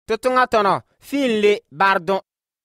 totonga tono finle bardon.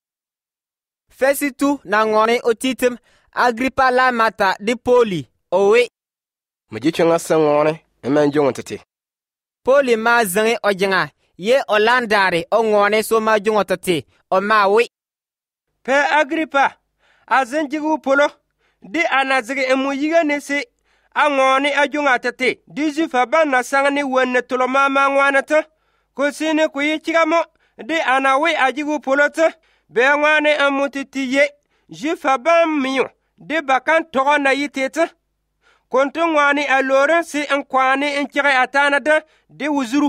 Fesitu na ngone otitem Agrippa la mata de Poli owe. Mujichenga sangone emanjongo tete. Poli ma zange ojenga ye olandare o ngone so ma jongo tete o ma we. Pe Agrippa azenjigu polo di anazige emuyiga nese a ngone ajonga tete di jufa ban na sangani wenne tolo mama ngwanata ko sine ko yichigamo di anawe ajigu polo ta be ngwane amutiti ye jufa ban miyo di bakan togo na yiteta konto ngwani alore si enkwani enkire atanada di wuzuru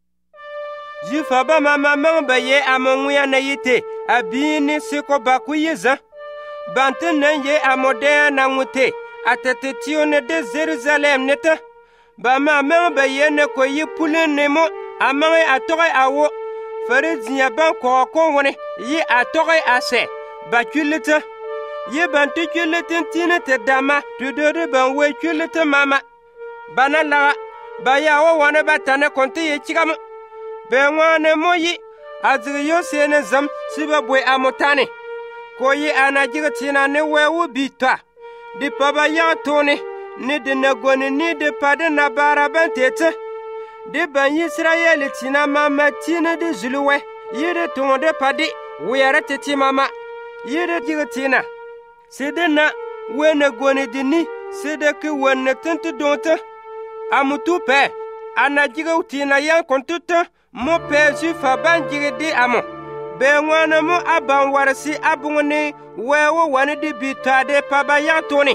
jufa ba mama mamba ye amonguya na yite abini siko bakuyeza banten nan ye amode na ngute atete tione de Jerusalem neta ba mama ba ye ne ko yipule nemo amane atoy awo farizia ban ko woni yi atoy ase ba kulita ye bantu kulita tine te dama tudode ban we kulita mama bana la ba ya wo wana batane konti ye chigam be ngwane moyi azri yo sene zam siba boy amotane ko yi anajiga tina ne wewu bitwa di paba ya tone ni de nagone ni de pade na baraban tete de ban Israel tina mama tina de zuluwe yede tonde pade wiyara tete mama yede jiga tina sede na we nagone dini sede ke wonne tente donta amutu pe anajiga tina yan kontuta mo pe jufa ban jiga di amo be ngwana mo aban warasi abungni wewo wani di bitade paba ya toni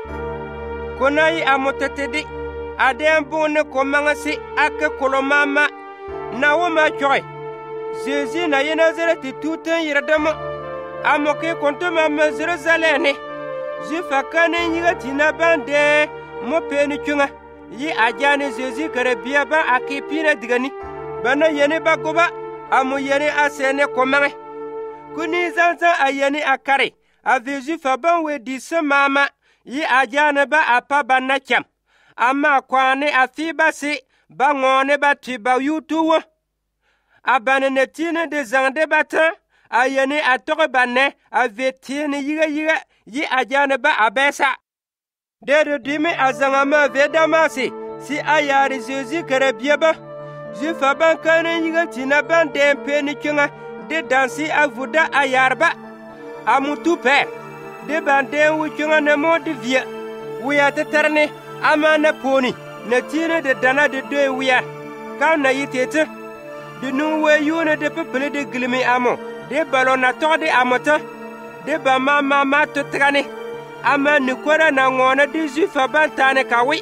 konayi amotetedi adem bonne ko mangasi ake kolomama na wo ma choy Jésus na ye Nazareti tuten yiradama amoke konto mama Jerusalem jufa kane yiga tina bande mo peni chunga yi ajane Jésus kare biya ba akipina digani bana yene bagoba amu yene asene komange kuni zanza ayene akare aveju faban we dise mama yi ajane ba apa banacham ama kwane afiba si ba ngone ba tiba yutuwo abane netine de zande bata ayene atore banne avetine yiga yi ajane ba abesa de dime azangama vedamasi si ayari Jésus kare biaba jufa ban kane yiga tina ban de peni kinga de dansi avuda ayarba amutu pe de ban de wukinga ne modi via wiya tetarne amana poni na tina de dana de de wiya kana yitete de nuwe yone de pepele de glimi amo de balona torde amota de ba mama to trane ama ni kwara na ngona de jufa ban tane kawi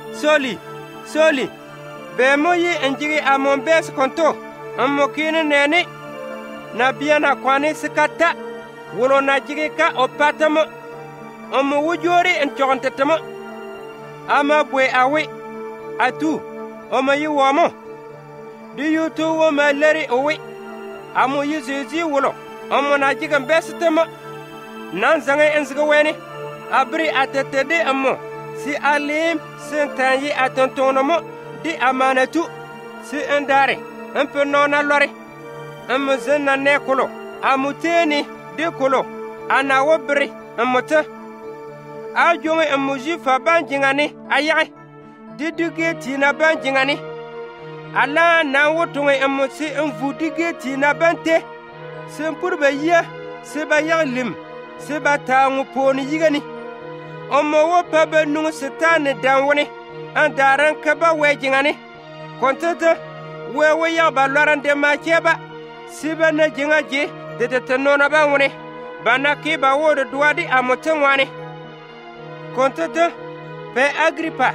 soli be moyi enjiri amon bes konto amokine nene na biana kwani sikata wono na jigi ka opatamo omo wujori en chorontetamo ama bwe awe atu omo yiwomo di yutu wo maleri owe amo yizeji wolo omo na jigi bestamo nan zange enzga weni abri atetede amo si alim sentanyi atontonomo di amanatu si endare un peu nona lore amuzena nekolo amuteni de kolo ana wobri amuta ajonge amuji fa banjingani ayaye diduge tina banjingani ala na wotonge amusi envudige tina bante sempurbe ya seba yalim seba tangu poni yigani omo wo paba nungu setane danwone andaran kaba wejingani kontata wewe ya baloran de makeba siba na jinga je de tenona ba wone bana ke ba wodo duwadi amoten wane kontata pe Agrippa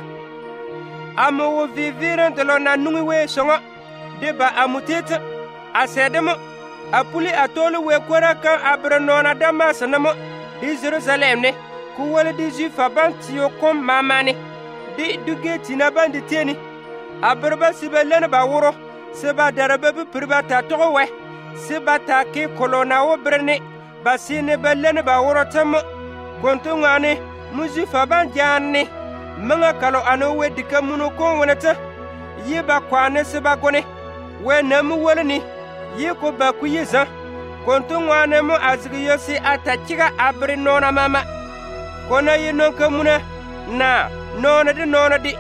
amo wo vivire de lona nungi we songa de ba amuteta asedemo apuli atolu we kwara kan abrenona dama sanamo di Jerusalem ne ku wala di jufa bantio kom mamane di dugeti na bandi teni abrba sibelene ba woro seba darabe bi priba ta togo we seba ta ke kolona wo brene basine belene ba woro tam konto ngane muzi faban janne manga kalo ano we dikamuno ko wonata yiba kwane seba gone we namu wolani yi ko ba ku yi zan kontu ŋwaane mo a zigi yosi a ta ciga a biri noona mama kona yi nonka muna na noona di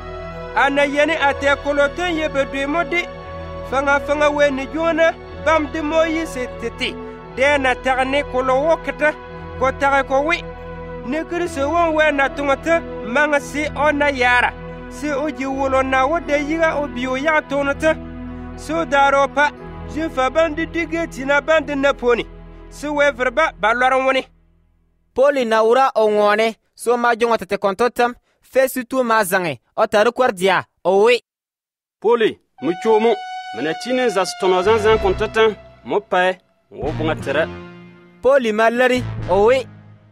a na yeni a te koloton ye be dui mo di fanga we ni juuna bam di mo yi si titi de na tagni kolo wokita ko taga ko wi ni kirisi won we na tungata manga si o na yara si o ji wulo na wo de yiga o biyo ya tonata so daro pa jifa bandi digeti na bandi na poni si we verba baloran woni Poli na wura o ŋone so ma jongo tete kontotam Festus ma zange o taru kwardia o wi Poli mu chomo mena tine za stono zan kontotam mo pai wo bunga tere Poli malari o wi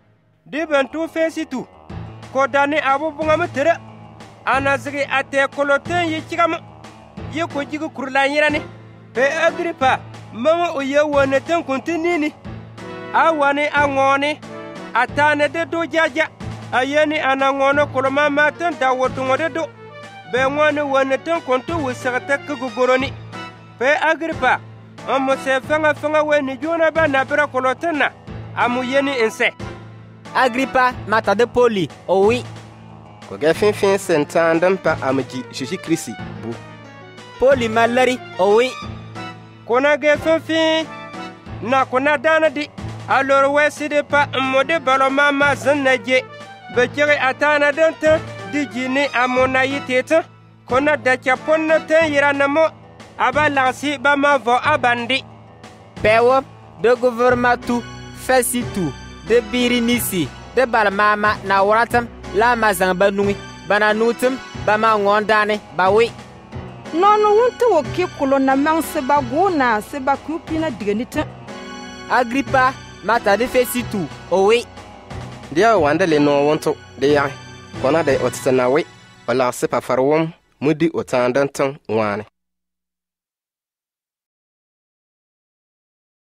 di bantu Festus ko dani abu bunga mutere ana zigi ate koloten yi chigam yi ko jigu kurla yirani pe Agripa mama o ye wona tan kontinini a wani a ngoni atane de do jaja ayeni ana ngono koloma matan da wodungo de do be ngoni wona tan konto wusagata kugugoroni pe Agripa amo se fanga weni jona ba na bra kolotena amu yeni ense Agripa mata de Poli o wi ko ga fin sentan pa amji Jésus Christ bu Poli malari o wi kona ge fin na kona dana di alors weside pa mode balo mama zannaje be jere atana danta di jini amona yiteta kona da chaponna tan yiranamo aba lansi ba ma vo abandi pewo de gouvernement Festus de Birinisi de balmama na waratam la mazang banui bananutum ba ma ngondane ba wi nono wuntu wo kikulo na manse ba gona se ba kupina diganita Agripa mata de Festus o wi dia wanda le no wonto de ya kona de otsana we wala se pa farwom mudi otandantan wane